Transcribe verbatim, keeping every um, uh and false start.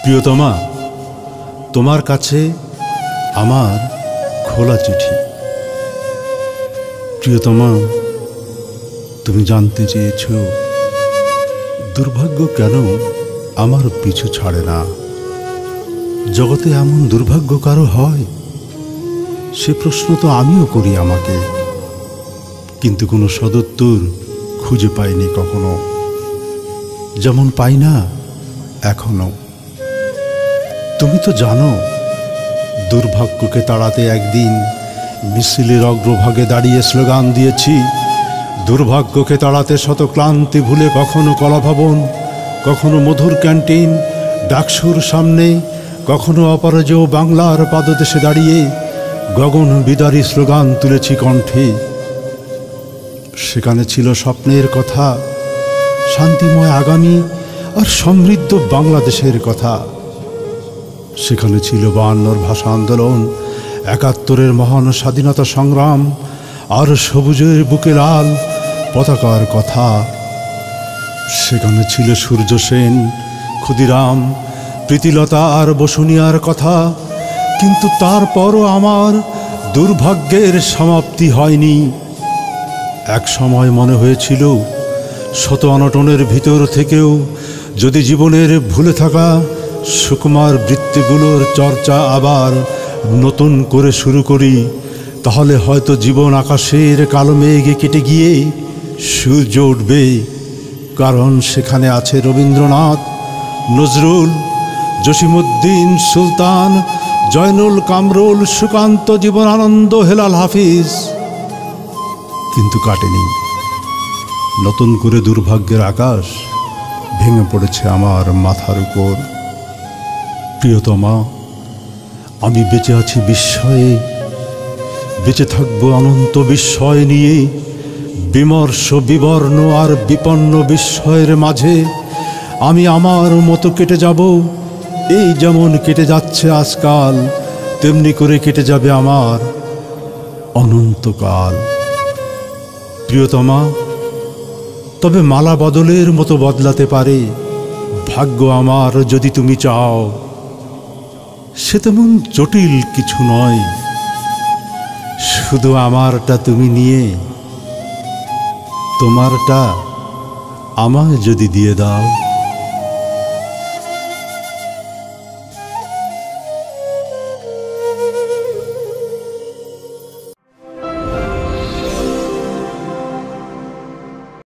প্রিয়তমা, তোমার কাছে আমার খোলা চিঠি। প্রিয়তমা, তুমি জানতে চেয়েছ দুর্ভাগ্য কেন আমার পিছু ছাড়ে না। জগতে এমন দুর্ভাগ্য কারো হয়? সে প্রশ্ন তো আমিও করি আমাকে, কিন্তু কোনো সদুত্তর খুঁজে পাইনি কখনো, যেমন পাই না এখনো। তুমি তো জানো, দুর্ভাগ্যকে তাড়াতে একদিন মিছিলের অগ্রভাগে দাঁড়িয়ে স্লোগান দিয়েছি, দুর্ভাগ্যকে তাড়াতে শত ক্লান্তি ভুলে কখনো কলাভবন, কখনো মধুর ক্যান্টিন, ডাকসুর সামনে, কখনো অপরাজেয় বাংলার পাদদেশে দাঁড়িয়ে গগন বিদারী স্লোগান তুলেছি কণ্ঠে। সেখানে ছিল স্বপ্নের কথা, শান্তিময় আগামী আর সমৃদ্ধ বাংলাদেশের কথা। সেখানে ছিল বায়ান্নর ভাষা আন্দোলন, একাত্তরের মহান স্বাধীনতা সংগ্রাম আর সবুজের বুকে লাল পতাকার কথা। সেখানে ছিল সূর্য সেন, ক্ষুদিরাম, প্রীতিলতা আর বসুনিয়ার কথা। কিন্তু তারপরও আমার দুর্ভাগ্যের সমাপ্তি হয়নি। এক সময় মনে হয়েছিল, শত অনটনের ভিতর থেকেও যদি জীবনের ভুলে থাকা সুকুমার বৃত্তিগুলোর চর্চা আবার নতুন করে শুরু করি, তাহলে হয়তো জীবন আকাশের কালো মেঘে কেটে গিয়ে সূর্য উঠবে। কারণ সেখানে আছে রবীন্দ্রনাথ, নজরুল, জসিমউদ্দিন সুলতান, জয়নুল কামরুল, সুকান্ত, জীবনানন্দ, হেলাল হাফিজ। কিন্তু কাটেনি। নতুন করে দুর্ভাগ্যের আকাশ ভেঙে পড়েছে আমার মাথার উপর। প্রিয়তমা, আমি বেঁচে আছি বিস্ময়ে, বেঁচে থাকবো অনন্ত বিস্ময় নিয়ে। বিমর্ষ, বিবর্ণ আর বিপন্ন বিস্ময়ের মাঝে আমি আমার মতো কেটে যাব। এই যেমন কেটে যাচ্ছে আজকাল, তেমনি করে কেটে যাবে আমার অনন্তকাল। প্রিয়তমা, তবে মালা বদলের মতো বদলাতে পারে ভাগ্য আমার, যদি তুমি চাও। সে তেমন জটিল কিছু নয়, শুধু আমারটা তুমি নিয়ে তোমারটা আমায় যদি দিয়ে দাও।